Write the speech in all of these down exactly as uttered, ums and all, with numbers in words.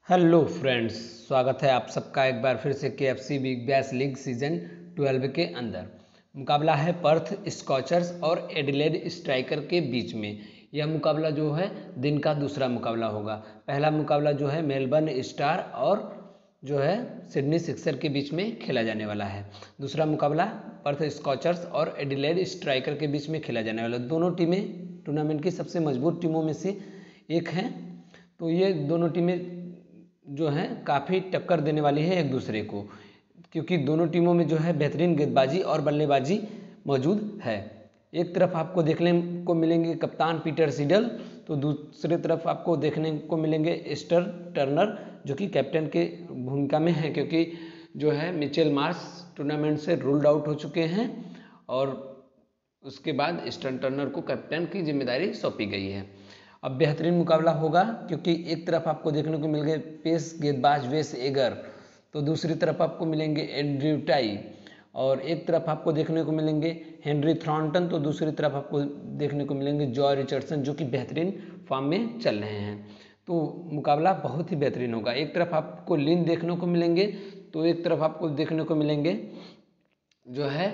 Hello friends, स्वागत है आप सबका एक बार फिर से K F C Big Bash League season twelve के अंदर। मुकाबला है पर्थ स्कॉचर्स और एडिलेड स्ट्राइकर के बीच में। यह मुकाबला जो है दिन का दूसरा मुकाबला होगा। पहला मुकाबला जो है मेलबर्न स्टार और जो है सिडनी सिक्सर के बीच में खेला जाने वाला है। दूसरा मुकाबला पर्थ स्कॉचर्स और एडिलेड स्ट्राइकर के बीच में खेला जाने वाला है। दोनों टीमें टूर्नामेंट की सबसे मजबूत टीमों में से एक हैं, तो ये दोनों टीमें जो है काफ़ी टक्कर देने वाली है एक दूसरे को, क्योंकि दोनों टीमों में जो है बेहतरीन गेंदबाजी और बल्लेबाजी मौजूद है। एक तरफ आपको देखने को मिलेंगे कप्तान पीटर सिडल, तो दूसरी तरफ आपको देखने को मिलेंगे एस्टर टर्नर, जो कि कैप्टन के भूमिका में है, क्योंकि जो है मिचेल मार्श टूर्नामेंट से रूल्ड आउट हो चुके हैं और उसके बाद एस्टर टर्नर को कैप्टन की जिम्मेदारी सौंपी गई है। अब बेहतरीन मुकाबला होगा, क्योंकि एक तरफ आपको देखने को मिल गए पेस गेंदबाज वेस एगर, तो दूसरी तरफ आपको मिलेंगे एंड्रयू टाई, और एक तरफ आपको देखने को मिलेंगे हेनरी थ्रॉन्टन, तो दूसरी तरफ आपको देखने को मिलेंगे जॉय रिचर्डसन, जो कि बेहतरीन फॉर्म में चल रहे हैं। तो मुकाबला बहुत ही बेहतरीन होगा। एक तरफ आपको लिन देखने को मिलेंगे, तो एक तरफ आपको देखने को मिलेंगे जो है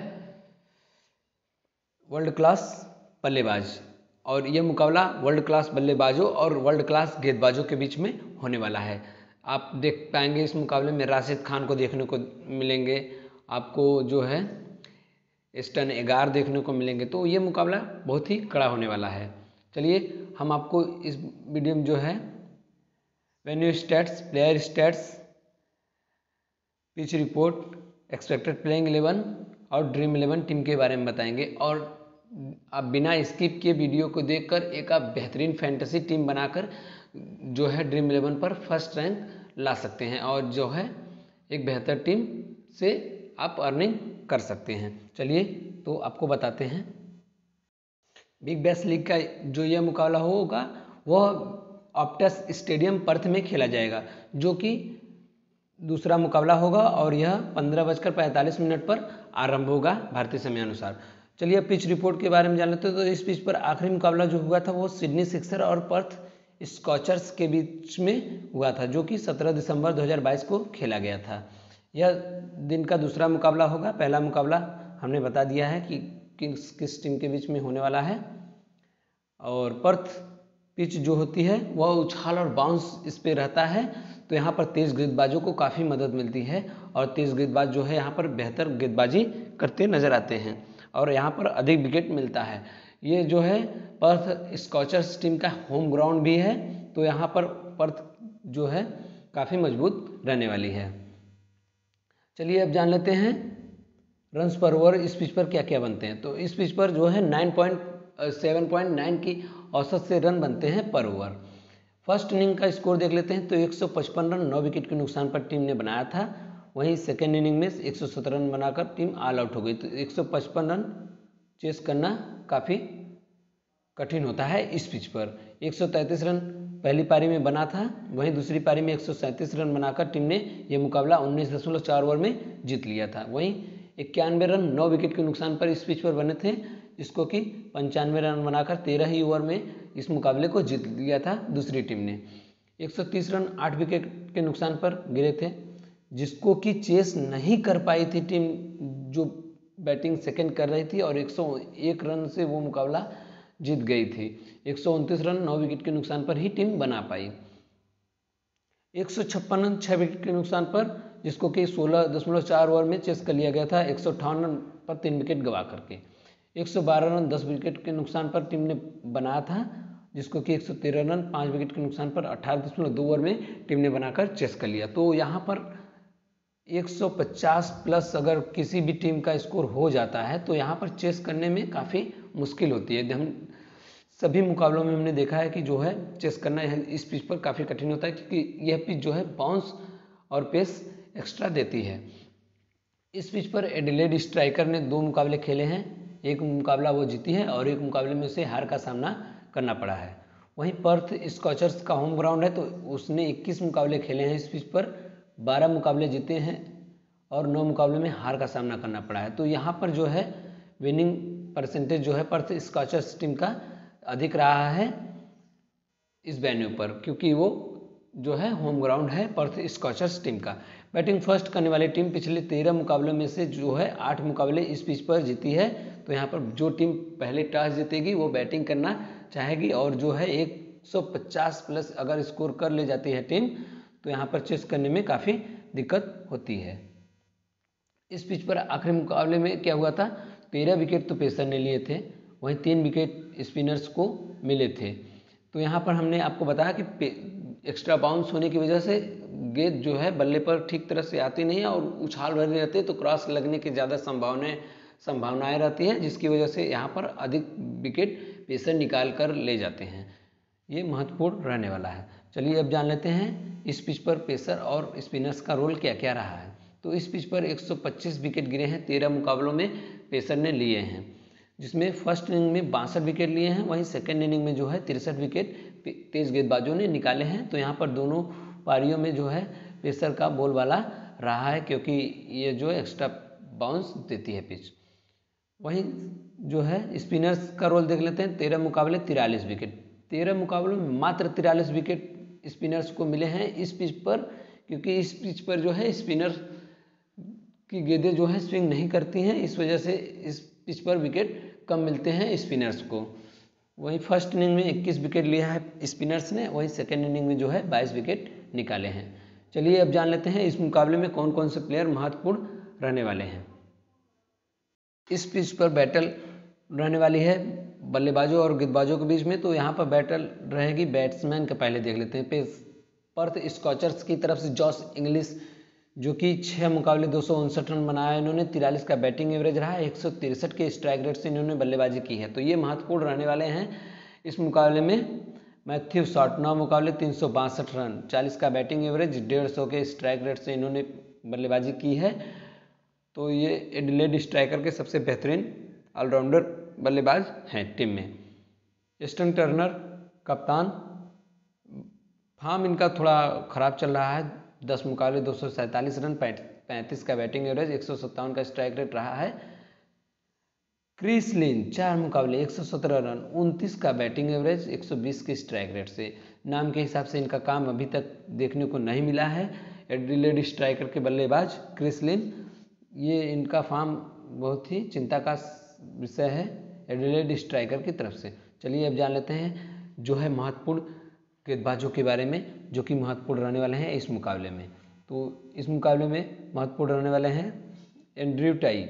वर्ल्ड क्लास बल्लेबाज, और यह मुकाबला वर्ल्ड क्लास बल्लेबाजों और वर्ल्ड क्लास गेंदबाजों के बीच में होने वाला है। आप देख पाएंगे इस मुकाबले में राशिद खान को देखने को मिलेंगे, आपको जो है स्टन एगार देखने को मिलेंगे, तो ये मुकाबला बहुत ही कड़ा होने वाला है। चलिए हम आपको इस वीडियो में जो है venue stats, player stats, pitch report, expected playing eleven और ड्रीम इलेवन टीम के बारे में बताएंगे, और आप बिना स्किप किए वीडियो को देखकर एक आप बेहतरीन फैंटेसी टीम बनाकर जो है ड्रीम इलेवन पर फर्स्ट रैंक ला सकते हैं, और जो है एक बेहतर टीम से आप अर्निंग कर सकते हैं। चलिए तो आपको बताते हैं। बिग बैश लीग का जो यह मुकाबला होगा वह ऑप्टस स्टेडियम पर्थ में खेला जाएगा, जो कि दूसरा मुकाबला होगा, और यह पंद्रह बजकर पैंतालीस मिनट पर आरंभ होगा भारतीय समय अनुसार। चलिए पिच रिपोर्ट के बारे में जान लेते हैं। तो इस पिच पर आखिरी मुकाबला जो हुआ था वो सिडनी सिक्सर और पर्थ स्कॉचर्स के बीच में हुआ था, जो कि सत्रह दिसंबर दो हज़ार बाईस को खेला गया था। यह दिन का दूसरा मुकाबला होगा। पहला मुकाबला हमने बता दिया है कि किस किस टीम के बीच में होने वाला है। और पर्थ पिच जो होती है वह उछाल और बाउंस इस पे रहता है, तो यहाँ पर तेज गेंदबाजों को काफ़ी मदद मिलती है, और तेज गेंदबाज जो है यहाँ पर बेहतर गेंदबाजी करते नजर आते हैं, और यहाँ पर अधिक विकेट मिलता है। ये जो है पर्थ स्कॉचर्स टीम का होम ग्राउंड भी है, तो यहाँ पर पर्थ जो है काफ़ी मजबूत रहने वाली है। चलिए अब जान लेते हैं रन्स पर ओवर इस पिच पर क्या क्या बनते हैं। तो इस पिच पर जो है nine point seven point nine की औसत से रन बनते हैं पर ओवर। फर्स्ट इनिंग का स्कोर देख लेते हैं। तो एक सौ पचपन रन नौ विकेट के नुकसान पर टीम ने बनाया था। वहीं सेकेंड इनिंग में एक सौ सत्रह रन बनाकर टीम ऑल आउट हो गई। तो एक सौ पचपन रन चेस करना काफ़ी कठिन होता है इस पिच पर। एक सौ तैंतीस रन पहली पारी में बना था, वहीं दूसरी पारी में एक सौ सैंतीस रन बनाकर टीम ने यह मुकाबला उन्नीस दशमलव चार ओवर में जीत लिया था। वहीं इक्यानवे रन नौ विकेट के नुकसान पर इस पिच पर बने थे, जिसको कि पंचानवे रन बनाकर तेरह ही ओवर में इस मुकाबले को जीत लिया था दूसरी टीम ने। एक सौ तीस रन आठ विकेट के नुकसान पर गिरे थे, जिसको कि चेस नहीं कर पाई थी टीम जो बैटिंग सेकंड कर रही थी, और एक सौ एक रन से वो मुकाबला जीत गई थी। एक सौ उनतीस रन नौ विकेट के नुकसान पर ही टीम बना पाई। एक सौ छप्पन रन छः विकेट के नुकसान पर, जिसको कि सोलह दशमलव चार ओवर में चेस कर लिया गया था एक सौ अट्ठावन रन पर तीन विकेट गवा करके। एक सौ बारह रन दस विकेट के नुकसान पर टीम ने बनाया था, जिसको कि एक सौ तेरह रन पाँच विकेट के नुकसान पर अठारह दशमलव दो ओवर में टीम ने बनाकर चेस कर लिया। तो यहाँ पर एक सौ पचास प्लस अगर किसी भी टीम का स्कोर हो जाता है तो यहाँ पर चेस करने में काफ़ी मुश्किल होती है। हम सभी मुकाबलों में हमने देखा है कि जो है चेस करना इस पिच पर काफ़ी कठिन होता है, क्योंकि यह पिच जो है बाउंस और पेस एक्स्ट्रा देती है। इस पिच पर एडिलेड स्ट्राइकर ने दो मुकाबले खेले हैं। एक मुकाबला वो जीती है और एक मुकाबले में उसे हार का सामना करना पड़ा है। वहीं पर्थ स्कॉचर्स का होम ग्राउंड है, तो उसने इक्कीस मुकाबले खेले हैं इस पिच पर, बारह मुकाबले जीते हैं और नौ मुकाबले में हार का सामना करना पड़ा है। तो यहाँ पर जो है विनिंग परसेंटेज जो है पर्थ स्कॉचर्स टीम का अधिक रहा है इस वेन्यू पर, क्योंकि वो जो है होम ग्राउंड है पर्थ स्कॉचर्स टीम का। बैटिंग फर्स्ट करने वाली टीम पिछले तेरह मुकाबलों में से जो है आठ मुकाबले इस पिच पर जीती है। तो यहाँ पर जो टीम पहले टॉस जीतेगी वो बैटिंग करना चाहेगी और जो है एक सौ पचास प्लस अगर स्कोर कर ले जाती है टीम तो यहाँ पर चेस करने में काफ़ी दिक्कत होती है। इस पिच पर आखिरी मुकाबले में क्या हुआ था, तेरह विकेट तो पेसर ने लिए थे, वहीं तीन विकेट स्पिनर्स को मिले थे। तो यहाँ पर हमने आपको बताया कि एक्स्ट्रा बाउंस होने की वजह से गेंद जो है बल्ले पर ठीक तरह से आती नहीं है और उछाल भरे रहते हैं, तो क्रॉस लगने की ज़्यादा संभावनाएं संभावनाएं रहती हैं, जिसकी वजह से यहाँ पर अधिक विकेट पेसर निकाल कर ले जाते हैं। ये महत्वपूर्ण रहने वाला है। चलिए अब जान लेते हैं इस पिच पर पेसर और स्पिनर्स का रोल क्या क्या रहा है। तो इस पिच पर एक सौ पच्चीस विकेट गिरे हैं, तेरह मुकाबलों में पेसर ने लिए हैं, जिसमें फर्स्ट इनिंग में बासठ विकेट लिए हैं, वहीं सेकेंड इनिंग में जो है तिरसठ विकेट तेज गेंदबाजों ने निकाले हैं। तो यहाँ पर दोनों पारियों में जो है पेसर का बोलबाला रहा है, क्योंकि ये जो एक्स्ट्रा बाउंस देती है पिच। वहीं जो है स्पिनर्स का रोल देख लेते हैं, तेरह मुकाबले तिरालीस विकेट, तेरह मुकाबलों में मात्र तिरालीस विकेट स्पिनर्स को मिले हैं इस पिच पर, क्योंकि इस पिच पर जो है स्पिनर की गेंदें जो है स्विंग नहीं करती हैं, इस वजह से इस पिच पर विकेट कम मिलते हैं स्पिनर्स को। वहीं फर्स्ट इनिंग में इक्कीस विकेट लिया है स्पिनर्स ने, वहीं सेकेंड इनिंग में जो है बाईस विकेट निकाले हैं। चलिए अब जान लेते हैं इस मुकाबले में कौन कौन से प्लेयर महत्वपूर्ण रहने वाले हैं। इस पिच पर बैटल रहने वाली है बल्लेबाजों और गेंदबाजों के बीच में। तो यहाँ पर बैटल रहेगी बैट्समैन का, पहले देख लेते हैं। पेस पर्थ स्कॉचर्स की तरफ से जॉस इंग्लिश, जो कि छः मुकाबले दो सौ उनसठ रन बनाया इन्होंने, तिरालीस का बैटिंग एवरेज रहा है, एक सौ तिरसठ के स्ट्राइक रेट से इन्होंने बल्लेबाजी की है। तो ये महत्वपूर्ण रहने वाले हैं इस मुकाबले में। मैथ्यू शॉट नौ मुकाबले तीन सौ बासठ रन, चालीस का बैटिंग एवरेज, डेढ़ सौ के स्ट्राइक रेट से इन्होंने बल्लेबाजी की है। तो ये एडिलेड स्ट्राइकर के सबसे बेहतरीन ऑलराउंडर बल्लेबाज हैं टीम में। एस्टन टर्नर कप्तान, फार्म इनका थोड़ा खराब चल रहा है, दस मुकाबले दो सौ सैंतालीस रन, पैंतीस का बैटिंग एवरेज, एक सौ सत्तावन का स्ट्राइक रेट रहा है। क्रिस लिन चार मुकाबले एक सौ सत्रह रन, उनतीस का बैटिंग एवरेज, एक सौ बीस के स्ट्राइक रेट से। नाम के हिसाब से इनका काम अभी तक देखने को नहीं मिला है। एडिलेड स्ट्राइकर के बल्लेबाज क्रिस लिन, ये इनका फॉर्म बहुत ही चिंता का विषय है एडिलेड स्ट्राइकर की तरफ से। चलिए अब जान लेते हैं जो है महत्वपूर्ण गेंदबाजों के बारे में, जो कि महत्वपूर्ण रहने वाले हैं इस मुकाबले में। तो इस मुकाबले में महत्वपूर्ण रहने वाले हैं एंड्रयू टाई,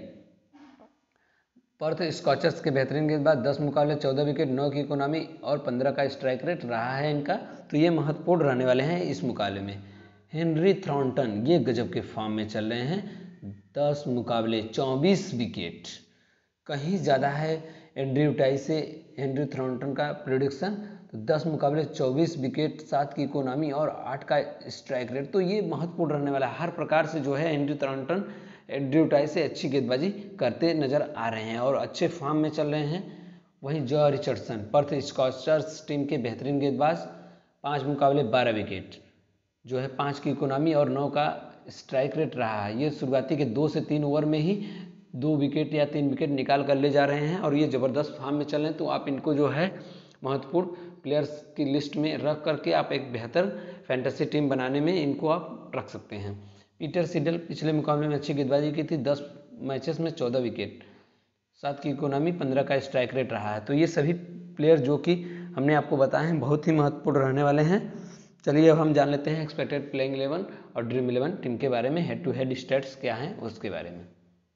पर्थ स्कॉचर्स के बेहतरीन गेंदबाज, दस मुकाबले चौदह विकेट, नौ की इकोनॉमी और पंद्रह का स्ट्राइक रेट रहा है इनका। तो ये महत्वपूर्ण रहने वाले हैं इस मुकाबले में। हेनरी थ्रॉन्टन, ये गजब के फॉर्म में चल रहे हैं, दस मुकाबले चौबीस विकेट, कहीं ज़्यादा है एंड्रयू टाई से हेनरी थ्रॉन्टन का प्रेडिक्शन। तो दस मुकाबले चौबीस विकेट, सात की इकोनॉमी और आठ का स्ट्राइक रेट। तो ये महत्वपूर्ण रहने वाला है। हर प्रकार से जो है हेनरी थ्रॉन्टन एंड्रयू टाई से अच्छी गेंदबाजी करते नजर आ रहे हैं और अच्छे फॉर्म में चल रहे हैं। वहीं Jhye Richardson, Perth Scorchers team के बेहतरीन गेंदबाज, पाँच मुकाबले बारह विकेट, जो है पाँच की इकोनॉमी और नौ का स्ट्राइक रेट रहा है। ये शुरुआती के दो से तीन ओवर में ही दो विकेट या तीन विकेट निकाल कर ले जा रहे हैं और ये ज़बरदस्त फॉर्म में चल रहे हैं। तो आप इनको जो है महत्वपूर्ण प्लेयर्स की लिस्ट में रख करके आप एक बेहतर फैंटेसी टीम बनाने में इनको आप रख सकते हैं। पीटर सिडल पिछले मुकाबले में अच्छी गेंदबाजी की थी, दस मैचेस में चौदह विकेट, सात की इकोनॉमी, पंद्रह का स्ट्राइक रेट रहा है। तो ये सभी प्लेयर जो कि हमने आपको बताए हैं बहुत ही महत्वपूर्ण रहने वाले हैं। चलिए अब हम जान लेते हैं एक्सपेक्टेड प्लेइंग इलेवन और ड्रीम इलेवन टीम के बारे में, हेड टू हेड स्टैट्स क्या हैं उसके बारे में।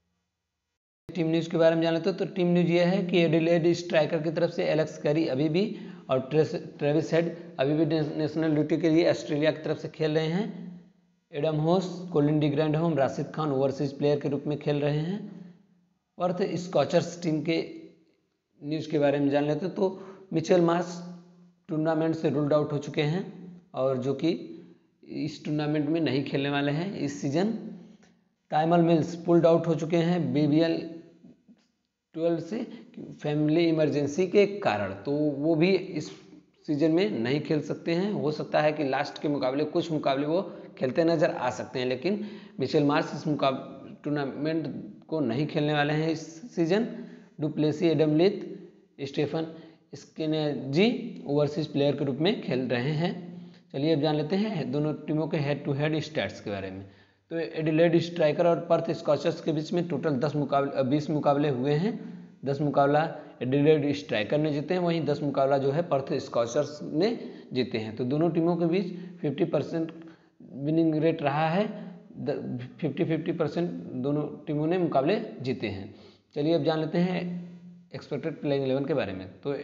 टीम न्यूज़ के बारे में जान लेते हैं। तो टीम न्यूज़ ये है कि एडिलेड स्ट्राइकर की तरफ से एलेक्स कैरी अभी भी और ट्रेविस हेड अभी भी नेशनल ड्यूटी के लिए ऑस्ट्रेलिया की तरफ से खेल रहे हैं। Adam Hose, Colin de Grandhomme, Rashid Khan overseas player के रूप में खेल रहे हैं। पर्थ स्कॉचर्स टीम के न्यूज़ के बारे में जान लेते हैं। तो मिचेल मार्श टूर्नामेंट से रूल्ड आउट हो चुके हैं और जो कि इस टूर्नामेंट में नहीं खेलने वाले हैं इस season. Tymal Mills pulled out हो चुके हैं बीबीएल ट्वेल्व से फैमिली इमरजेंसी के कारण, तो वो भी इस सीजन में नहीं खेल सकते हैं। हो सकता है कि लास्ट के मुकाबले कुछ मुकाबले वो खेलते नज़र आ सकते हैं, लेकिन मिचेल मार्श इस मुकाबले टूर्नामेंट को नहीं खेलने वाले हैं इस season. Du Plessis, Adam Lyth, Stephen Eskinazi overseas player के रूप में खेल रहे हैं। चलिए अब जान लेते हैं दोनों टीमों के हेड टू हेड स्टैट्स के बारे में। तो एडिलेड स्ट्राइकर और पर्थ स्कॉचर्स के बीच में टोटल दस मुकाबले बीस मुकाबले हुए हैं। दस मुकाबला एडिलेड स्ट्राइकर ने जीते हैं, वहीं दस मुकाबला जो है पर्थ स्कॉचर्स ने जीते हैं। तो दोनों टीमों के बीच पचास परसेंट विनिंग रेट रहा है, फिफ्टी फिफ्टी परसेंट दोनों टीमों ने मुकाबले जीते हैं। चलिए अब जान लेते हैं एक्सपेक्टेड प्लेइंग इलेवन के बारे में। तो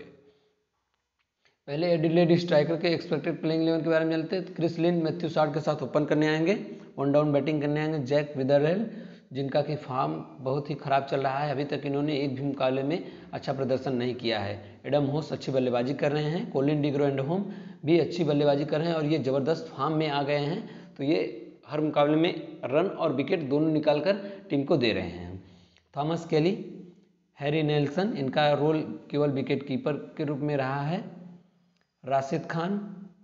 पहले एडिलेड स्ट्राइकर के एक्सपेक्टेड प्लेइंग इलेवन के बारे में जानते हैं। क्रिस लिन मैथ्यू सार्ड के साथ ओपन करने आएंगे, वन डाउन बैटिंग करने आएंगे जैक विदरवेल, जिनका कि फॉर्म बहुत ही खराब चल रहा है, अभी तक इन्होंने एक भी मुकाबले में अच्छा प्रदर्शन नहीं किया है। एडम होस अच्छी बल्लेबाजी कर रहे हैं, कोलिन डिग्रैंडहोम भी अच्छी बल्लेबाजी कर रहे हैं और ये ज़बरदस्त फॉर्म में आ गए हैं। तो ये हर मुकाबले में रन और विकेट दोनों निकाल कर टीम को दे रहे हैं। थॉमस केली, हैरी नेल्सन, इनका रोल केवल विकेट कीपर के रूप में रहा है। राशिद खान,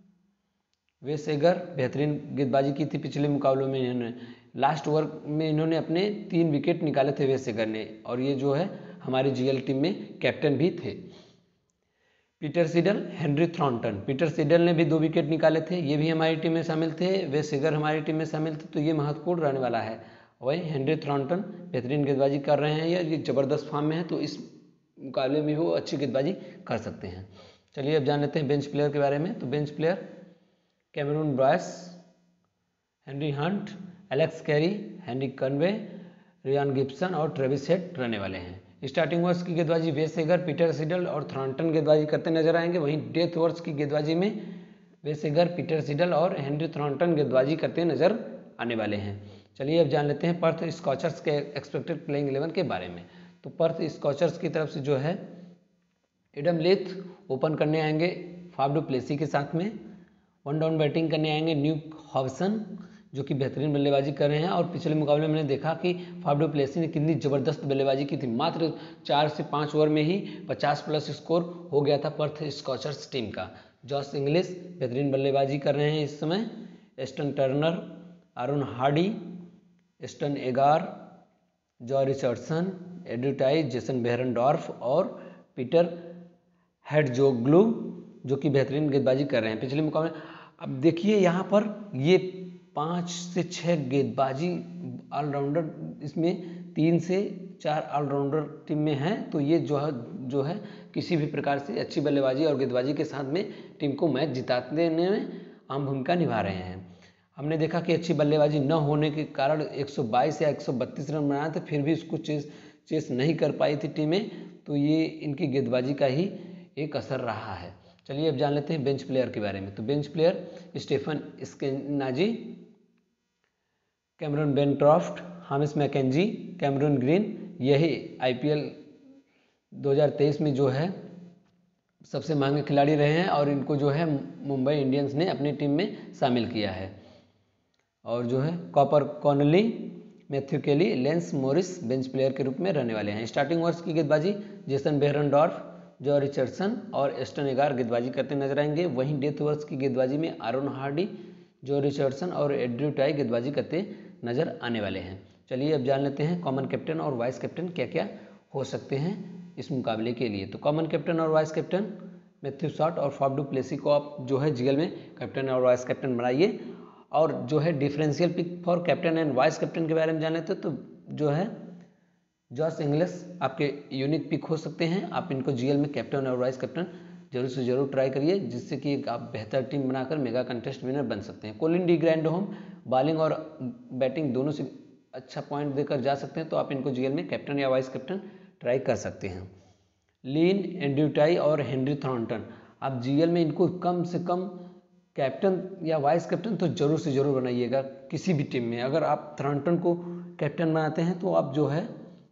वेस एगर बेहतरीन गेंदबाजी की थी पिछले मुकाबलों में, इन्होंने लास्ट ओवर में इन्होंने अपने तीन विकेट निकाले थे वेस एगर ने, और ये जो है हमारी जीएल टीम में कैप्टन भी थे। Peter Siddle, Henry Thornton, Peter Siddle ने भी दो विकेट निकाले थे, ये भी हमारी टीम में शामिल थे, वेस एगर हमारी टीम में शामिल थे, तो ये महत्वपूर्ण रहने वाला है। वही हेनरी थॉर्नटन बेहतरीन गेंदबाजी कर रहे हैं, ये जबरदस्त फॉर्म में है, तो इस मुकाबले में वो अच्छी गेंदबाजी कर सकते हैं। चलिए अब जान लेते हैं बेंच प्लेयर के बारे में। तो bench player Cameron Boyce, Henry Hunt, Alex Carey, Henry Conway, Ryan Gibson और ट्रेविस हेड रहने वाले हैं। स्टार्टिंग ओवर्स की गेंदबाजी वेस एगर, पीटर सिडल और थॉर्नटन गेंदबाजी करते नजर आएंगे, वहीं डेथ ओवर्स की गेंदबाजी में वेस एगर, पीटर सिडल और हेनरी थॉर्नटन गेंदबाजी करते नजर आने वाले हैं। चलिए अब जान लेते हैं पर्थ स्कॉचर्स के एक्सपेक्टेड प्लेइंग इलेवन के बारे में। तो पर्थ स्कॉचर्स की तरफ से जो है एडम लेथ ओपन करने आएंगे फाफ डू प्लेसी के साथ में, वन डाउन बैटिंग करने आएंगे न्यूक हॉब्सन, जो कि बेहतरीन बल्लेबाजी कर रहे हैं, और पिछले मुकाबले में मैंने देखा कि फाफ डू प्लेसी ने कितनी ज़बरदस्त बल्लेबाजी की थी, मात्र चार से पाँच ओवर में ही पचास प्लस स्कोर हो गया था पर्थ स्कॉचर्स टीम का। जॉस इंग्लिश बेहतरीन बल्लेबाजी कर रहे हैं इस समय, Ashton Turner, Aaron Hardie, Ashton Agar, Jhye Richardson, Andrew Tye, Jason Behrendorff और पीटर हेडजोग्लू, जो कि बेहतरीन गेंदबाजी कर रहे हैं पिछले मुकाबले। अब देखिए यहाँ पर ये पाँच से छः गेंदबाजी ऑलराउंडर, इसमें तीन से चार ऑलराउंडर टीम में हैं, तो ये जो है जो है किसी भी प्रकार से अच्छी बल्लेबाजी और गेंदबाजी के साथ में टीम को मैच जिताने में अहम भूमिका निभा रहे हैं। हमने देखा कि अच्छी बल्लेबाजी न होने के कारण एक सौ बाईस या एक सौ बत्तीस रन बनाए थे, फिर भी उसको चेस चेस नहीं कर पाई थी टीमें, तो ये इनकी गेंदबाजी का ही एक असर रहा है। चलिए अब जान लेते हैं बेंच प्लेयर के बारे में। तो bench player Stephen Eskinazi, Cameron Bancroft, Hamish McKenzie, Cameron Green, यही आईपीएल दो हज़ार तेईस में जो है सबसे महंगे खिलाड़ी रहे हैं और इनको जो है मुंबई इंडियंस ने अपनी टीम में शामिल किया है। और जो है Cooper Connolly, Matthew Kelly, Lance Morris bench player के रूप में रहने वाले हैं। स्टार्टिंग ओवर्स की गेंदबाजी जेसन बेहरनडॉर्फ, जॉ रिचर्डसन और एस्टन एगार गेंदबाजी करते नजर आएंगे, वहीं डेथ ओवर्स की गेंदबाजी में आरोन हार्डी, जॉ रिचर्डसन और एड्रू टाई गेंदबाजी करते नजर आने वाले हैं। चलिए अब जान लेते हैं कॉमन कैप्टन और वाइस कैप्टन क्या क्या हो सकते हैं इस मुकाबले के लिए। तो कॉमन कैप्टन और वाइस कैप्टन मैथ्यू शॉट और फाफ डू प्लेसी को आप जो है जीएल में कैप्टन और वाइस कैप्टन बनाइए। और जो है differential pick for captain and vice captain के बारे में जान लेते तो जो है जॉस इंग्लिश आपके यूनिक पिक हो सकते हैं, आप इनको जीएल में कैप्टन और वाइस कैप्टन जरूर से जरूर ट्राई करिए, जिससे कि आप बेहतर टीम बनाकर मेगा कंटेस्ट विनर बन सकते हैं। कोलिन डिग्रैंडहोम बॉलिंग और बैटिंग दोनों से अच्छा पॉइंट देकर जा सकते हैं, तो आप इनको जीएल में कैप्टन या वाइस कैप्टन ट्राई कर सकते हैं। लीन, एंड्रू टाई और हेनरी थॉर्नटन, आप जीएल में इनको कम से कम कैप्टन या वाइस कैप्टन तो जरूर से जरूर बनाइएगा किसी भी टीम में। अगर आप थॉर्नटन को कैप्टन बनाते हैं तो आप जो है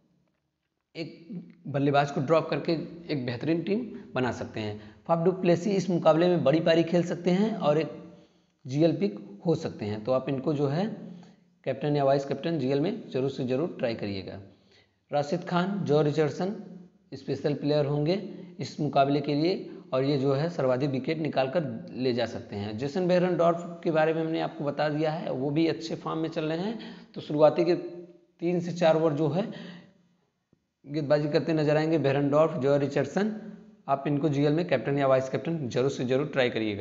एक बल्लेबाज को ड्रॉप करके एक बेहतरीन टीम बना सकते हैं। फाफ डू प्लेसी इस मुकाबले में बड़ी पारी खेल सकते हैं और एक जीएल पिक हो सकते हैं, तो आप इनको जो है कैप्टन या वाइस कैप्टन जीएल में जरूर से जरूर ट्राई करिएगा। Rashid Khan, Jhye Richardson special player होंगे इस मुकाबले के लिए और ये जो है सर्वाधिक विकेट निकाल कर ले जा सकते हैं। जेसन बेहरनडॉर्फ के बारे में हमने आपको बता दिया है, वो भी अच्छे फॉर्म में चल रहे हैं, तो शुरुआती के तीन से चार ओवर जो है गेंदबाजी करते नजर आएंगे बेहरनडॉर्फ, जॉ रिचर्डसन, आप इनको जीएल में कैप्टन या वाइस कैप्टन जरूर से जरूर ट्राई करिएगा।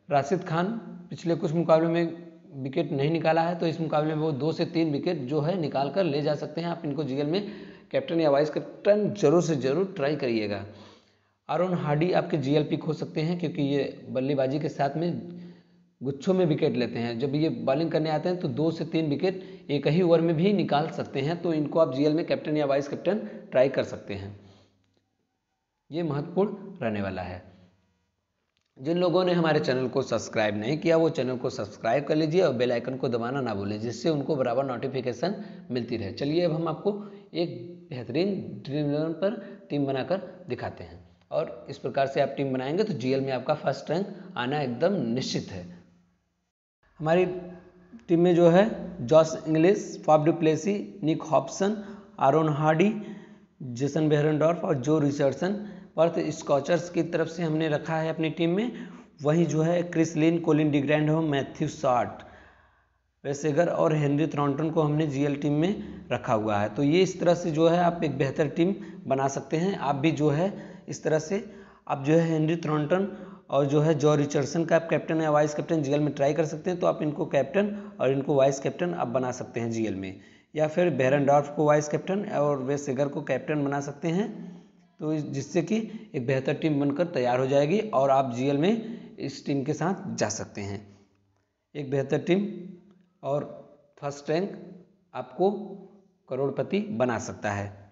राशिद खान पिछले कुछ मुकाबलों में विकेट नहीं निकाला है, तो इस मुकाबले में वो दो से तीन विकेट जो है निकाल कर ले जा सकते हैं। आप इनको जीएल में कैप्टन या वाइस कैप्टन जरूर से जरूर ट्राई करिएगा। आरोन हार्डी आपके जीएल पिक हो सकते हैं, क्योंकि ये बल्लेबाजी के साथ में गुच्छों में विकेट लेते हैं। जब ये बॉलिंग करने आते हैं तो दो से तीन विकेट एक ही ओवर में भी निकाल सकते हैं, तो इनको आप जीएल में कैप्टन या वाइस कैप्टन ट्राई कर सकते हैं। ये महत्वपूर्ण रहने वाला है। जिन लोगों ने हमारे चैनल को सब्सक्राइब नहीं किया वो चैनल को सब्सक्राइब कर लीजिए और बेल आइकन को दबाना ना भूलें, जिससे उनको बराबर नोटिफिकेशन मिलती रहे। चलिए अब हम आपको एक बेहतरीन ड्रीम इलेवन पर टीम बनाकर दिखाते हैं, और इस प्रकार से आप टीम बनाएंगे तो जीएल में आपका फर्स्ट रैंक आना एकदम निश्चित है। हमारी टीम में जो है Josh Inglis, Faf du Plessis, Nick Hobson, Aaron Hardie, Jason Behrendorff और जो रिचर्डसन पर्थ स्कॉचर्स की तरफ से हमने रखा है अपनी टीम में। वहीं जो है Chris Lynn, Colin de Grand, Matthew Short, Wes Agar और हेनरी थ्रॉन्टन को हमने जीएल टीम में रखा हुआ है। तो ये इस तरह से जो है आप एक बेहतर टीम बना सकते हैं। आप भी जो है इस तरह से आप जो है हेनरी थ्रॉन्टन और जो है जॉ रिचर्डसन का आप कैप्टन या वाइस कैप्टन जीएल में ट्राई कर सकते हैं। तो आप इनको कैप्टन और इनको वाइस कैप्टन आप बना सकते हैं जीएल में, या फिर बेहरनडॉर्फ को वाइस कैप्टन और वेसेगर को कैप्टन बना सकते हैं, तो जिससे कि एक बेहतर टीम बनकर तैयार हो जाएगी और आप जीएल में इस टीम के साथ जा सकते हैं। एक बेहतर टीम और फर्स्ट रैंक आपको करोड़पति बना सकता है।